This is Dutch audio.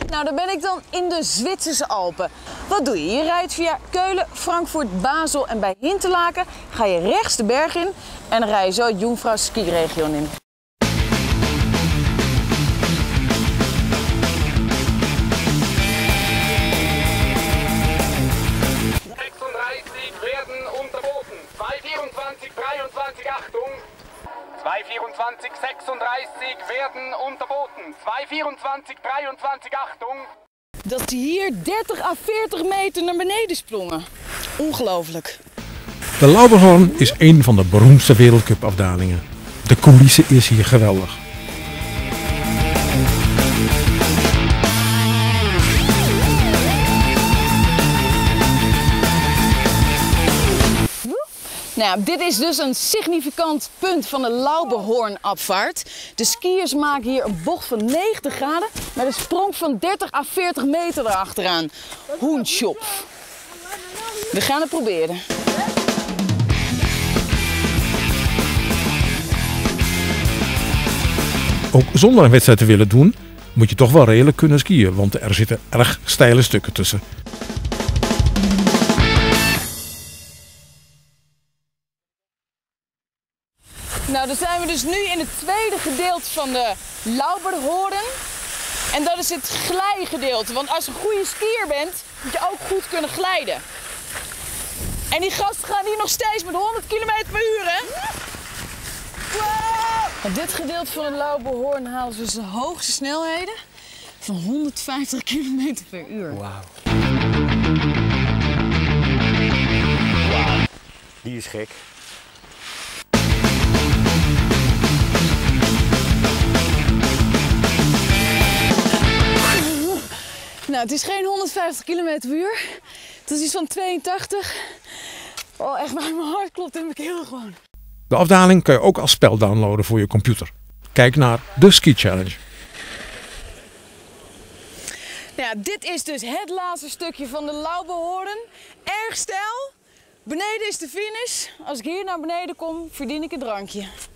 Nou, dan ben ik dan in de Zwitserse Alpen. Wat doe je? Je rijdt via Keulen, Frankfurt, Basel en bij Hinterlaken ga je rechts de berg in en dan rij je zo het Jungfrau skiregion in. Werden unterboten. 224, 23, Achtung. 224, 36 werden unterboten. 224, 23, Achtung. Dat die hier 30 à 40 meter naar beneden sprongen. Ongelooflijk. De Lauberhorn is een van de beroemdste wereldcupafdalingen. De coulisse is hier geweldig. Nou, dit is dus een significant punt van de Lauberhornabvaart. De skiers maken hier een bocht van 90 graden met een sprong van 30 à 40 meter erachteraan. Hoenschopf. We gaan het proberen. Ook zonder een wedstrijd te willen doen, moet je toch wel redelijk kunnen skiën, want er zitten erg steile stukken tussen. Nou, dan zijn we dus nu in het tweede gedeelte van de Lauberhorn. En dat is het glijgedeelte. Want als je een goede skier bent, moet je ook goed kunnen glijden. En die gasten gaan hier nog steeds met 100 km per uur, hè? Wow! Dit gedeelte van de Lauberhorn halen ze dus de hoogste snelheden van 150 km per uur. Wauw. Die is gek. Nou, het is geen 150 km per uur. Het is iets van 82. Oh, echt, mijn hart klopt in mijn keel gewoon. De afdaling kan je ook als spel downloaden voor je computer. Kijk naar de Ski Challenge. Nou ja, dit is dus het laatste stukje van de Lauberhorn. Erg steil. Beneden is de finish. Als ik hier naar beneden kom, verdien ik een drankje.